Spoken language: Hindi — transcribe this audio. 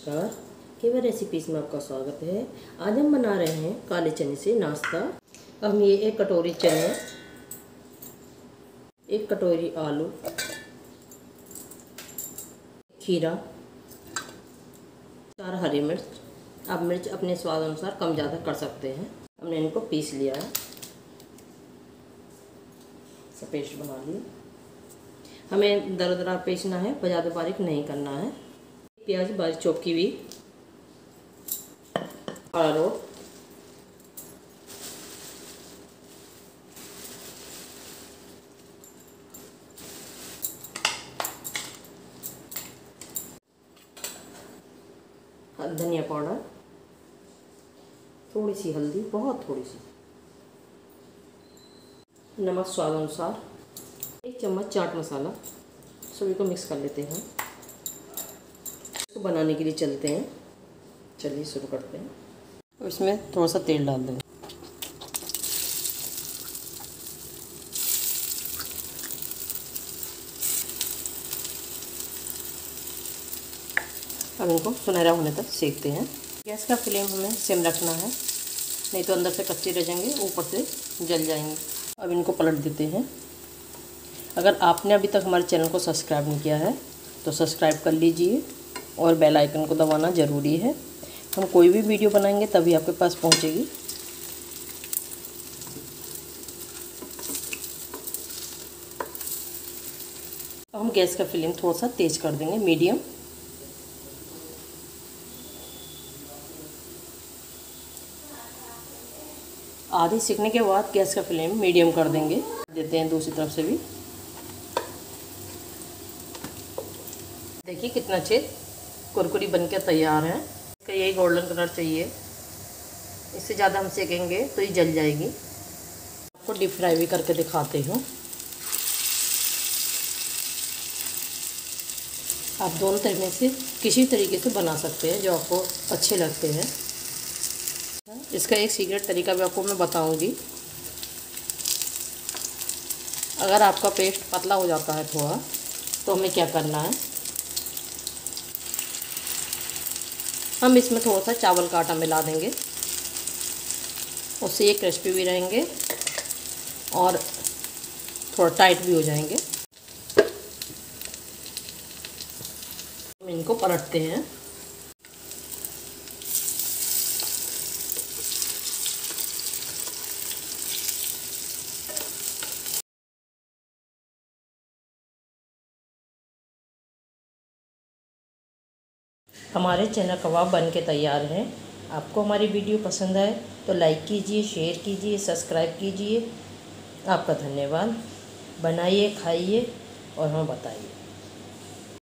नमस्कार, केवल रेसिपीज़ में आपका स्वागत है। आज हम बना रहे हैं काले चने से नाश्ता। हम ये 1 कटोरी चने, 1 कटोरी आलू, खीरा, 4 हरी मिर्च। आप मिर्च अपने स्वाद अनुसार कम ज़्यादा कर सकते हैं। हमने इनको पीस लिया है, सब पेस्ट बना लिया। हमें दरदरा पीसना है, ज़्यादा बारीक नहीं करना है। प्याज बारीक चॉप की हुई, अरारोट, धनिया पाउडर, थोड़ी सी हल्दी, बहुत थोड़ी सी, नमक स्वाद अनुसार, 1 चम्मच चाट मसाला। सभी को मिक्स कर लेते हैं। इसको बनाने के लिए चलते हैं। चलिए शुरू करते हैं। और इसमें थोड़ा सा तेल डाल देंगे। अब इनको सुनहरा होने तक सेकते हैं। गैस का फ्लेम हमें सिम रखना है, नहीं तो अंदर से कच्चे रह जाएंगे, ऊपर से जल जाएंगे। अब इनको पलट देते हैं। अगर आपने अभी तक हमारे चैनल को सब्सक्राइब नहीं किया है तो सब्सक्राइब कर लीजिए और बेल आइकन को दबाना ज़रूरी है। हम कोई भी वीडियो बनाएंगे तभी आपके पास पहुंचेगी। अब हम गैस का फ्लेम थोड़ा सा तेज़ कर देंगे, मीडियम। आधे सीखने के बाद गैस का फ्लेम मीडियम कर देंगे। देते हैं दूसरी तरफ से भी। देखिए कितना अच्छे कुरकुरी बनकर तैयार है। इसका यही गोल्डन कलर चाहिए, इससे ज़्यादा हम सेकेंगे तो ये जल जाएगी। आपको डीप फ्राई भी करके दिखाते हूँ। आप दोनों तरीके से किसी तरीके से बना सकते हैं जो आपको अच्छे लगते हैं। इसका एक सीक्रेट तरीका भी आपको मैं बताऊंगी। अगर आपका पेस्ट पतला हो जाता है थोड़ा, तो हमें क्या करना है, हम इसमें थोड़ा सा चावल का आटा मिला देंगे। उससे ये क्रिस्पी भी रहेंगे और थोड़ा टाइट भी हो जाएंगे। हम इनको पलटते हैं। हमारे चना कबाब बन के तैयार हैं। आपको हमारी वीडियो पसंद आए तो लाइक कीजिए, शेयर कीजिए, सब्सक्राइब कीजिए। आपका धन्यवाद। बनाइए, खाइए और हमें बताइए।